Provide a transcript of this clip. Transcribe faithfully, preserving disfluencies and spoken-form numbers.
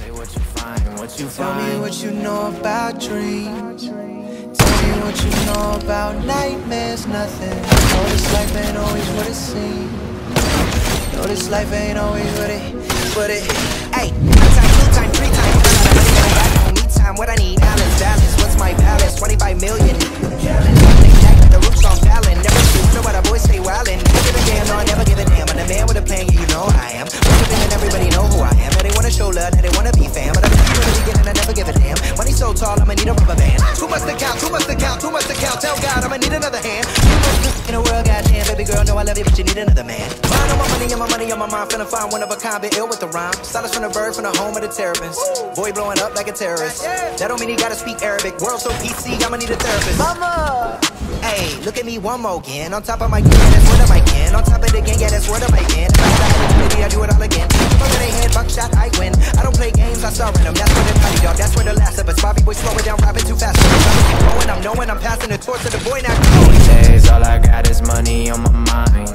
Say what you find, what you Tell find. me what you know about dreams. Tell me what you know about nightmares. Nothing. No, this life ain't always what it seems. No, this life ain't always what it, what it. Hey, one time, two time, three time. Run out of money, then I got no me time. What I need, balance, balance. What's my balance? twenty-five million. Exact, the roof's on Fallon. Never stupid, what a boy stay wildin'. Never give a damn, no, I never give a damn. I'm the man with a plan, yeah, you know I am. Worshiping and everybody know who I am. Now they wanna show love, now they wanna be fam. But I'm in the beginning, I never give a damn. Money so tall, I'ma need a rubber band. Too much to count, too much to count, too much to count. Tell God, I'ma need another hand. In the world, goddamn, baby girl, know I love you, but you need another man. Mind on my money, and my money on my mind. Finna find one of a kind, be ill with the rhyme. Silence from the bird, from the home of the terrapins. Boy blowing up like a terrorist. That don't mean he gotta speak Arabic. World so P C, I'ma need a therapist. Mama! Hey, look at me one more again. On top of my game, that's what I'm again. On top of the game, yeah, that's what I'm again. If I got an opportunity, I do it all again. Fuck in they head, buckshot, I win. I don't play games, I surrender them. That's where the party dog, that's where the last of us. Bobby boy, slow it down, rapping too fast. I'm going, I'm knowing, I'm passing the torch to the boy now. These days, all I got is money on my mind.